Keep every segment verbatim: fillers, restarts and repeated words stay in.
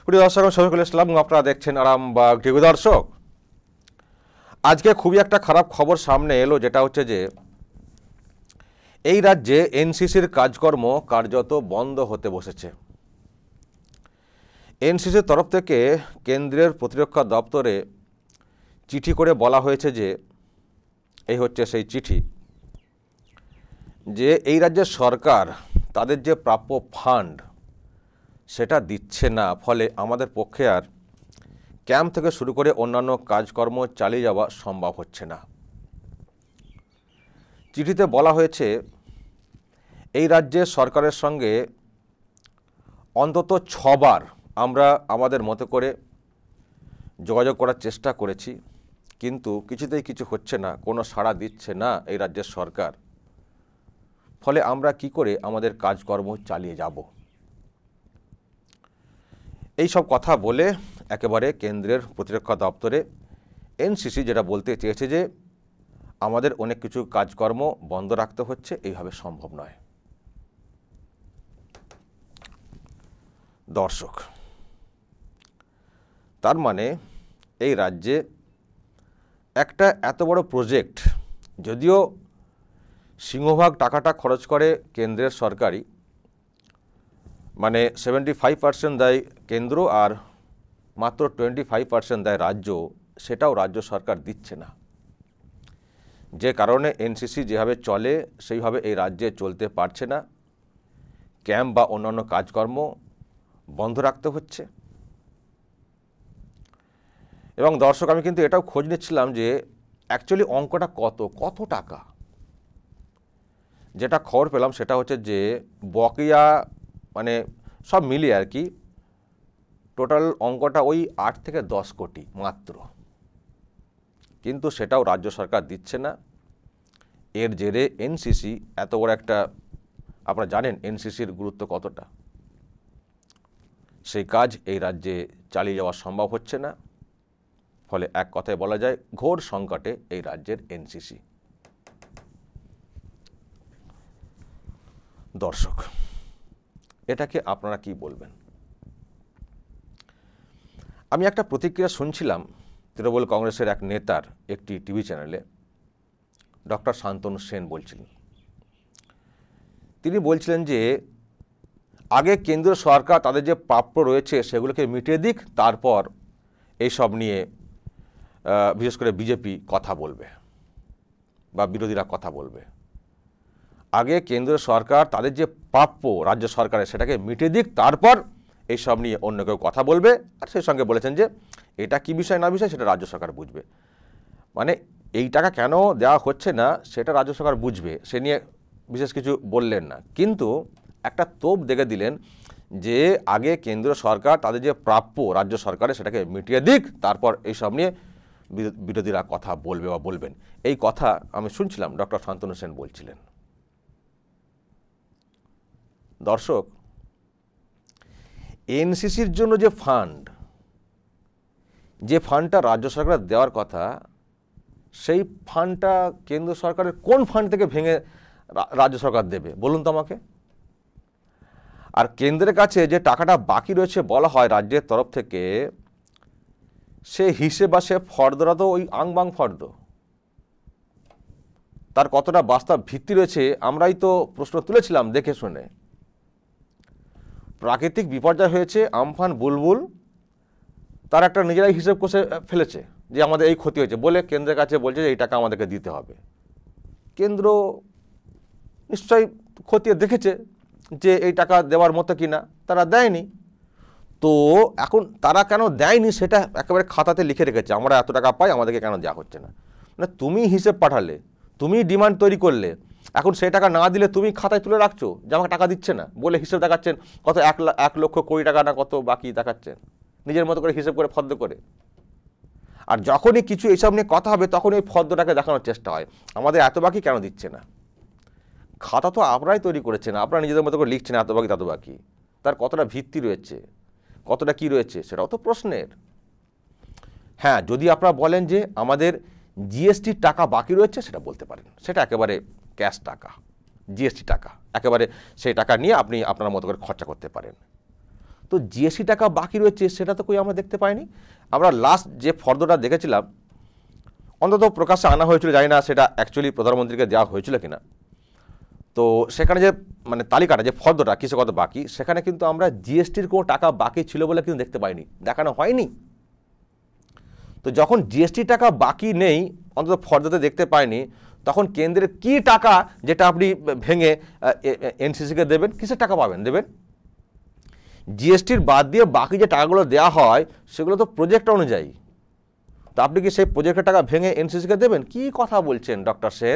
প্রিয় দর্শক, শফিকুল ইসলাম, আপনারা দেখছেন আরামবাগ টিভি। দর্শক, আজকে খুবই একটা খারাপ খবর সামনে এলো, যেটা হচ্ছে যে এই রাজ্যে এনসিসির কাজকর্ম কার্যত বন্ধ হতে বসেছে। এনসিসির তরফ থেকে কেন্দ্রের প্রতিরক্ষা দপ্তরে চিঠি করে বলা হয়েছে যে, এই হচ্ছে সেই চিঠি, যে এই রাজ্যের সরকার তাদের যে প্রাপ্য ফান্ড সেটা দিচ্ছে না, ফলে আমাদের পক্ষে আর ক্যাম্প থেকে শুরু করে অন্যান্য কাজকর্ম চালিয়ে যাওয়া সম্ভব হচ্ছে না। চিঠিতে বলা হয়েছে, এই রাজ্যের সরকারের সঙ্গে অন্তত ছবার আমরা আমাদের মতো করে যোগাযোগ করার চেষ্টা করেছি, কিন্তু কিছুতেই কিছু হচ্ছে না, কোনো সাড়া দিচ্ছে না এই রাজ্যের সরকার। ফলে আমরা কি করে আমাদের কাজকর্ম চালিয়ে যাব? এই সব কথা বলে একেবারে কেন্দ্রের প্রতিরক্ষা দপ্তরে এনসিসি যেটা বলতে চেয়েছে যে আমাদের অনেক কিছু কাজকর্ম বন্ধ রাখতে হচ্ছে, এইভাবে সম্ভব নয়। দর্শক, তার মানে এই রাজ্যে একটা এত বড় প্রজেক্ট, যদিও সিংহভাগ টাকাটা খরচ করে কেন্দ্রের সরকারি, মানে সেভেন্টি ফাইভ পার্সেন্ট দেয় কেন্দ্র আর মাত্র টোয়েন্টি ফাইভ পার্সেন্ট দেয় রাজ্য, সেটাও রাজ্য সরকার দিচ্ছে না। যে কারণে এনসিসি যেভাবে চলে সেইভাবে এই রাজ্যে চলতে পারছে না, ক্যাম্প বা অন্যান্য কাজকর্ম বন্ধ রাখতে হচ্ছে। এবং দর্শক, আমি কিন্তু এটাও খোঁজ নিচ্ছিলাম যে অ্যাকচুয়ালি অঙ্কটা কত কত টাকা। যেটা খবর পেলাম সেটা হচ্ছে যে বকেয়া, মানে সব মিলিয়ে আর কি, টোটাল অঙ্কটা ওই আট থেকে দশ কোটি মাত্র, কিন্তু সেটাও রাজ্য সরকার দিচ্ছে না। এর জেরে এনসিসি এত বড় একটা, আপনারা জানেন এনসিসির গুরুত্ব কতটা, সেই কাজ এই রাজ্যে চালিয়ে যাওয়া সম্ভব হচ্ছে না। ফলে এক কথায় বলা যায়, ঘোর সংকটে এই রাজ্যের এনসিসি। দর্শক, এটাকে আপনারা কি বলবেন? আমি একটা প্রতিক্রিয়া শুনছিলাম তৃণমূল কংগ্রেসের এক নেতার একটি টিভি চ্যানেলে, ডক্টর শান্তনু সেন বলছিলেন। তিনি বলছিলেন যে আগে কেন্দ্রীয় সরকার তাদের যে প্রাপ্য রয়েছে সেগুলোকে মিটিয়ে দিক, তারপর এইসব নিয়ে বিশেষ করে বিজেপি কথা বলবে বা বিরোধীরা কথা বলবে। আগে কেন্দ্রীয় সরকার তাদের যে প্রাপ্য রাজ্য সরকারের সেটাকে মিটিয়ে দিক, তারপর এইসব নিয়ে অন্য কেউ কথা বলবে। আর সেই সঙ্গে বলেছেন যে এটা কি বিষয় না বিষয় সেটা রাজ্য সরকার বুঝবে, মানে এই টাকা কেন দেওয়া হচ্ছে না সেটা রাজ্য সরকার বুঝবে, সে নিয়ে বিশেষ কিছু বললেন না। কিন্তু একটা তোপ দেখে দিলেন যে আগে কেন্দ্রীয় সরকার তাদের যে প্রাপ্য রাজ্য সরকারের সেটাকে মিটিয়ে দিক, তারপর এইসব নিয়ে বিরোধীরা কথা বলবে বা বলবেন। এই কথা আমি শুনছিলাম ডক্টর শান্তনু সেন বলছিলেন। দর্শক, এনসিসির জন্য যে ফান্ড, যে ফান্ডটা রাজ্য সরকার দেওয়ার কথা, সেই ফান্ডটা কেন্দ্র সরকারের কোন ফান্ড থেকে ভেঙে রাজ্য সরকার দেবে বলুন তো আমাকে? আর কেন্দ্রের কাছে যে টাকাটা বাকি রয়েছে বলা হয় রাজ্যের তরফ থেকে, সে হিসেব বা সে ফর্দরা তো ওই আংবাং ফর্দ, তার কতটা বাস্তব ভিত্তি রয়েছে আমরাই তো প্রশ্ন তুলেছিলাম দেখে শুনে। প্রাকৃতিক বিপর্যয় হয়েছে, আমফান, বুলবুল, তার একটা নিজেরাই হিসেব কষে ফেলেছে যে আমাদের এই ক্ষতি হয়েছে বলে কেন্দ্রের কাছে বলছে যে এই টাকা আমাদেরকে দিতে হবে। কেন্দ্র নিশ্চয়ই খতিয়ে দেখেছে যে এই টাকা দেওয়ার মতো কিনা, তারা দেয়নি। তো এখন তারা কেন দেয়নি সেটা একেবারে খাতাতে লিখে রেখেছে, আমরা এত টাকা পাই, আমাদেরকে কেন দেওয়া হচ্ছে না। মানে তুমি হিসেব পাঠালে, তুমি ডিমান্ড তৈরি করলে, এখন সেই টাকা না দিলে তুমি খাতায় তুলে রাখছো যে আমাকে টাকা দিচ্ছে না বলে হিসেব দেখাচ্ছেন কত এক এক লক্ষ কোটি টাকা না কত বাকি দেখাচ্ছেন নিজের মতো করে হিসেব করে ফর্দ করে। আর যখনই কিছু এইসব নিয়ে কথা হবে তখন এই ফর্দটাকে দেখানোর চেষ্টা হয়, আমাদের এত বাকি কেন দিচ্ছে না। খাতা তো আপনারাই তৈরি করেছেন, আপনারা নিজেদের মতো করে লিখছেন এত বাকি তত বাকি, তার কতটা ভিত্তি রয়েছে, কতটা কি রয়েছে সেটাও তো প্রশ্নের। হ্যাঁ, যদি আপনারা বলেন যে আমাদের জিএসটির টাকা বাকি রয়েছে সেটা বলতে পারেন, সেটা একেবারে ক্যাশ টাকা, জিএসটি টাকা, একেবারে সেই টাকা নিয়ে আপনি আপনার মতো করে খরচা করতে পারেন। তো জিএসটি টাকা বাকি রয়েছে সেটা তো কই আমরা দেখতে পাইনি। আমরা লাস্ট যে ফর্দটা দেখেছিলাম অন্তত প্রকাশ্যে আনা হয়েছিল, জানি না সেটা অ্যাকচুয়ালি প্রধানমন্ত্রীকে দেওয়া হয়েছিল কিনা। তো সেখানে যে মানে তালিকাটা যে ফর্দটা কিসে কত বাকি, সেখানে কিন্তু আমরা জিএসটির কোনো টাকা বাকি ছিল বলে কিন্তু দেখতে পাইনি, দেখানো হয়নি। তো যখন জিএসটি টাকা বাকি নেই, অন্তত ফর্দতে দেখতে পাইনি, তখন কেন্দ্রের কি টাকা যেটা আপনি ভেঙে এনসিসিকে দেবেন, কিসের টাকা পাবেন দেবেন? জিএসটির বাদ দিয়ে বাকি যে টাকাগুলো দেওয়া হয় সেগুলো তো প্রজেক্ট অনুযায়ী। তো আপনি কি সেই প্রজেক্টের টাকা ভেঙে এনসিসিকে দেবেন? কি কথা বলছেন ডক্টর সেন?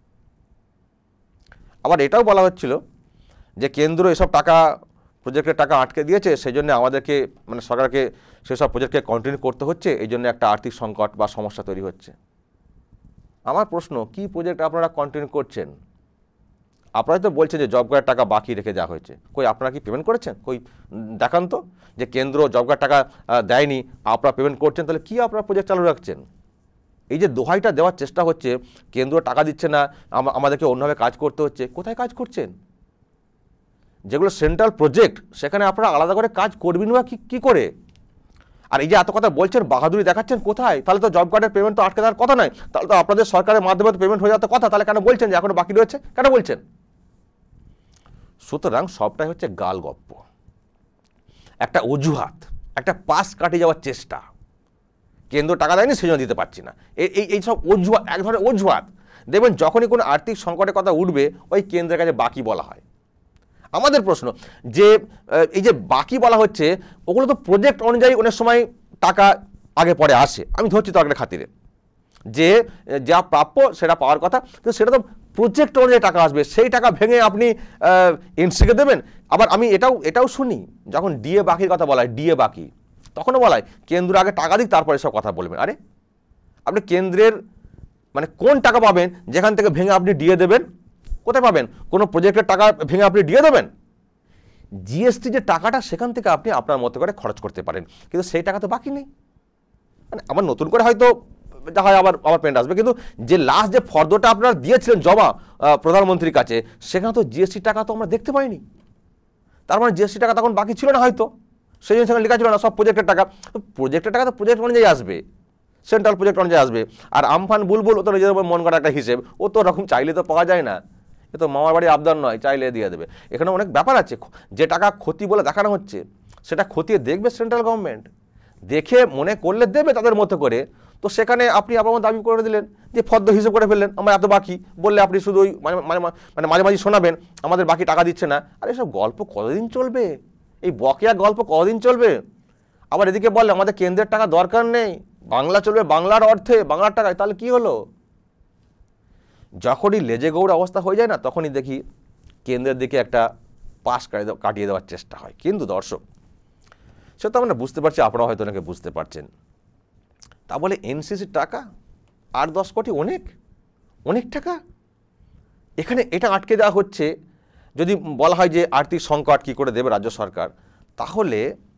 আবার এটাও বলা হচ্ছিল যে কেন্দ্র এসব টাকা প্রজেক্টের টাকা আটকে দিয়েছে, সেই জন্য আমাদেরকে মানে সরকারকে সেসব প্রজেক্টকে কন্টিনিউ করতে হচ্ছে, এই জন্য একটা আর্থিক সংকট বা সমস্যা তৈরি হচ্ছে। আমার প্রশ্ন, কি প্রজেক্ট আপনারা কন্টিনিউ করছেন? আপনারা তো বলছেন যে জব কার্ডের টাকা বাকি রেখে দেওয়া হয়েছে, কই আপনারা কি পেমেন্ট করেছেন? কই দেখান তো যে কেন্দ্র জব কার্ড টাকা দেয়নি, আপনারা পেমেন্ট করছেন, তাহলে কি আপনারা প্রজেক্ট চালু রাখছেন? এই যে দোহাইটা দেওয়ার চেষ্টা হচ্ছে, কেন্দ্র টাকা দিচ্ছে না, আমাদেরকে অন্যভাবে কাজ করতে হচ্ছে, কোথায় কাজ করছেন? যেগুলো সেন্ট্রাল প্রজেক্ট সেখানে আপনারা আলাদা করে কাজ করবেন বা কী করে? আর এই যে এত কথা বলছেন, বাহাদুরি দেখাচ্ছেন, কোথায়? তাহলে তো জব কার্ডের পেমেন্ট তো আটকে দেওয়ার কথা নয়, তাহলে তো আপনাদের সরকারের মাধ্যমে তো পেমেন্ট হয়ে যাওয়ার কথা, তাহলে কেন বলছেন যে এখনো বাকি রয়েছে? কেন বলছেন? সুতরাং সবটাই হচ্ছে গাল গপ্প, একটা অজুহাত, একটা পাস কাটিয়ে যাওয়ার চেষ্টা। কেন্দ্র টাকা দেয়নি সেই জন্য দিতে পারছি না, এই এই সব অজুহাত, এক ধরনের অজুহাত। দেখবেন যখনই কোনো আর্থিক সংকটের কথা উঠবে, ওই কেন্দ্রের কাছে বাকি বলা হয়। আমাদের প্রশ্ন যে এই যে বাকি বলা হচ্ছে, ওগুলো তো প্রজেক্ট অনুযায়ী অনেক সময় টাকা আগে পরে আসে। আমি ধরছি তো একটা খাতিরে যে যা প্রাপ্য সেটা পাওয়ার কথা, কিন্তু সেটা তো প্রজেক্ট অনুযায়ী টাকা আসবে, সেই টাকা ভেঙে আপনি এনসিকে দেবেন। আবার আমি এটাও এটাও শুনি, যখন ডিএ বাকির কথা বলা হয়, ডিএ বাকি, তখনও বলা হয় কেন্দ্র আগে টাকা দিক তারপরে সব কথা বলবেন। আরে আপনি কেন্দ্রের মানে কোন টাকা পাবেন যেখান থেকে ভেঙে আপনি ডিএ দেবেন? কোথায় পাবেন? কোনো প্রজেক্টের টাকা ভেঙে আপনি ডিএ দেবেন? জিএসটি যে টাকাটা সেখান থেকে আপনি আপনার মতো করে খরচ করতে পারেন, কিন্তু সেই টাকা তো বাকি নেই। মানে আবার নতুন করে হয়তো যা হয় আবার আবার পেমেন্ট আসবে, কিন্তু যে লাস্ট যে ফর্দটা আপনারা দিয়েছিলেন জমা প্রধানমন্ত্রীর কাছে, সেখানে তো জিএসটি টাকা তো আমরা দেখতে পাইনি। তার মানে জিএসটি টাকা তখন বাকি ছিল না হয়তো, সেই জন্য সেখানে লেখা ছিল না সব প্রজেক্টের টাকা। তো প্রজেক্টের টাকা তো প্রজেক্ট অনুযায়ী আসবে, সেন্ট্রাল প্রজেক্ট অনুযায়ী আসবে। আর আমফান বুলবুল ও তো নিজের মন করা একটা হিসেব, ও তো ওরকম চাইলে তো পাওয়া যায় না, এ তো মামার বাড়ির আবদার নয় চাইলে দিয়ে দেবে। এখানে অনেক ব্যাপার আছে। যে টাকা ক্ষতি বলে দেখানো হচ্ছে, সেটা খতিয়ে দেখবে সেন্ট্রাল গভর্নমেন্ট, দেখে মনে করলে দেবে তাদের মতো করে। তো সেখানে আপনি আপনার দাবি করে দিলেন যে ফর্দ হিসেব করে ফেললেন, আমার এত বাকি বললে আপনি শুধু ওই মানে মানে মাঝে মাঝে শোনাবেন আমাদের বাকি টাকা দিচ্ছে না। আর এসব গল্প কতদিন চলবে? এই বকেয়া গল্প কতদিন চলবে? আবার এদিকে বললে আমাদের কেন্দ্রের টাকা দরকার নেই, বাংলা চলবে বাংলার অর্থে, বাংলার টাকায়। তাহলে কি হলো? যখনই লেজে গৌড় অবস্থা হয়ে যায় না, তখনই দেখি কেন্দ্রের দিকে একটা পাশ কাটিয়ে দেওয়ার চেষ্টা হয়। কিন্তু দর্শক, সে তো আমরা বুঝতে পারছি, আপনারা হয়তো অনেকে বুঝতে পারছেন। তা বলে এনসিসির টাকা আট দশ কোটি অনেক অনেক টাকা, এখানে এটা আটকে দেওয়া হচ্ছে। যদি বলা হয় যে আর্থিক সংকট কী করে দেবে রাজ্য সরকার, তাহলে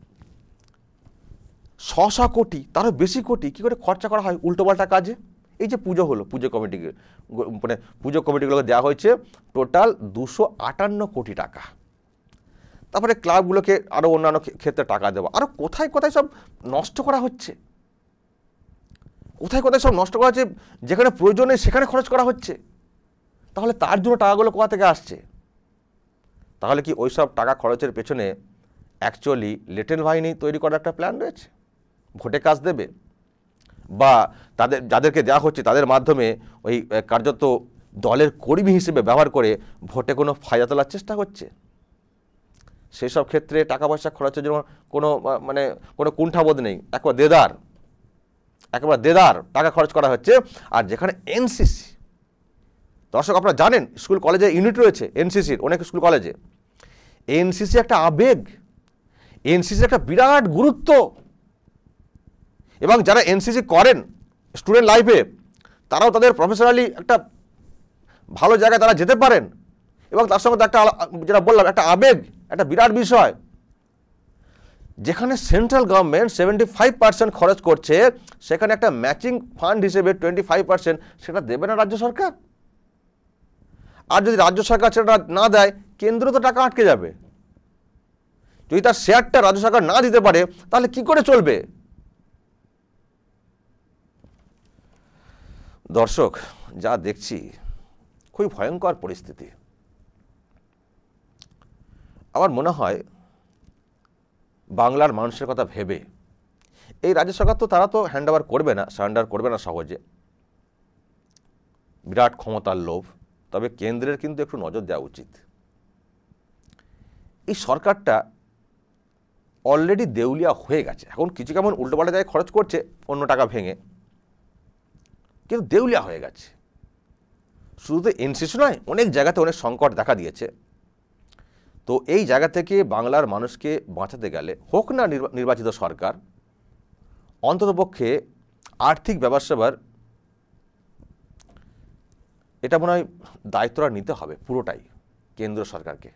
শ শ কোটি তারও বেশি কোটি কী করে খরচা করা হয় উল্টোপাল্টা কাজে। এই যে পুজো হলো, পুজো কমিটিকে মানে পুজো কমিটিগুলোকে দেওয়া হয়েছে টোটাল দুশো আটান্ন কোটি টাকা। তারপরে ক্লাবগুলোকে আরও অন্যান্য ক্ষেত্রে টাকা দেওয়া, আরও কোথায় কোথায় সব নষ্ট করা হচ্ছে, কোথায় কোথায় সব নষ্ট করা হচ্ছে, যেখানে প্রয়োজন নেই সেখানে খরচ করা হচ্ছে। তাহলে তার জন্য টাকাগুলো কোথা থেকে আসছে? তাহলে কি ওই সব টাকা খরচের পেছনে অ্যাকচুয়ালি লিটল বাহিনী তৈরি করার একটা প্ল্যান রয়েছে, ভোটে কাজ দেবে, বা তাদের যাদেরকে দেওয়া হচ্ছে তাদের মাধ্যমে ওই কার্যত দলের কর্মী হিসেবে ব্যবহার করে ভোটে কোনো ফায়দা তোলার চেষ্টা হচ্ছে? সেই সব ক্ষেত্রে টাকা পয়সা খরচের জন্য কোনো মানে কোনো কুণ্ঠাবোধ নেই, একবার দেদার একেবারে দেদার টাকা খরচ করা হচ্ছে। আর যেখানে এনসিসি, দর্শক আপনারা জানেন স্কুল কলেজে ইউনিট রয়েছে এনসিসির, অনেক স্কুল কলেজে। এনসিসি একটা আবেগ, এনসিসি একটা বিরাট গুরুত্ব, এবং যারা এনসিসি করেন স্টুডেন্ট লাইফে, তারাও তাদের প্রফেশনালি একটা ভালো জায়গায় তারা যেতে পারেন। এবং তার সঙ্গে একটা যেটা বললাম একটা আবেগ, একটা বিরাট বিষয়। যেখানে central government seventy five percent খরচ করছে, সেখানে একটা ম্যাচিং ফান্ড হিসেবে টোয়েন্টি ফাইভ পার্সেন্ট সেটা দেবে না রাজ্য সরকার? আর যদি রাজ্য সরকার সেটা না দেয়, কেন্দ্র তো টাকা আটকে যাবে। যদি তার শেয়ারটা রাজ্য সরকার না দিতে পারে তাহলে কি করে চলবে? দর্শক, যা দেখছি খুবই ভয়ঙ্কর পরিস্থিতি। আমার মনে হয় বাংলার মানুষের কথা ভেবে এই রাজ্য সরকার তো তারা তো হ্যান্ড ওভার করবে না, সারেন্ডার করবে না সহজে, বিরাট ক্ষমতার লোভ। তবে কেন্দ্রের কিন্তু একটু নজর দেওয়া উচিত। এই সরকারটা অলরেডি দেউলিয়া হয়ে গেছে, এখন কিছু কেমন উল্টোপাল্টা জায়গায় খরচ করছে অন্য টাকা ভেঙে, কিন্তু দেউলিয়া হয়ে গেছে। শুধু তো এনসিসি নয়, অনেক জায়গাতে অনেক সংকট দেখা দিয়েছে। তো এই জায়গা থেকে বাংলার মানুষকে বাঁচাতে গেলে হোক না নির্বাচিত সরকার, অন্ততপক্ষে আর্থিক ব্যবস্থার এটা মনে হয় দায়িত্বটা নিতে হবে পুরোটাই কেন্দ্র সরকারকে।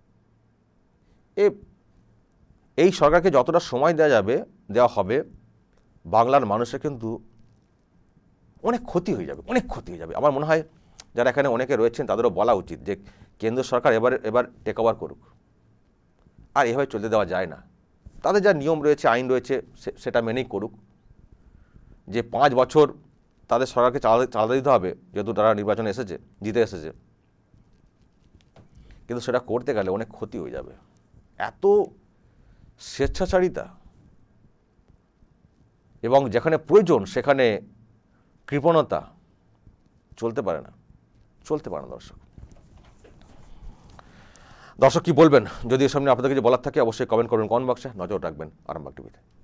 এ এই সরকারকে যতটা সময় দেওয়া যাবে দেওয়া হবে, বাংলার মানুষের কিন্তু অনেক ক্ষতি হয়ে যাবে, অনেক ক্ষতি হয়ে যাবে। আমার মনে হয় যারা এখানে অনেকে রয়েছেন তাদেরও বলা উচিত যে কেন্দ্র সরকার এবার এবার টেক ওভার করুক, আর এভাবে চলতে দেওয়া যায় না। তাদের যা নিয়ম রয়েছে, আইন রয়েছে, সেটা মেনেই করুক। যে পাঁচ বছর তাদের সরকারকে চালাতে চালাতে দিতে হবে, যেহেতু তারা নির্বাচনে এসেছে, জিতে এসেছে, কিন্তু সেটা করতে গেলে অনেক ক্ষতি হয়ে যাবে। এত স্বেচ্ছাচারিতা এবং যেখানে প্রয়োজন সেখানে কৃপণতা চলতে পারে না, চলতে পারে না। দর্শক দর্শক কি বলবেন? যদি এর সামনে আপনাদের কিছু বলার থাকে অবশ্যই কমেন্ট করবেন কমেন্ট বক্সে, নজর রাখবেন আরামবাগ টিভিতে।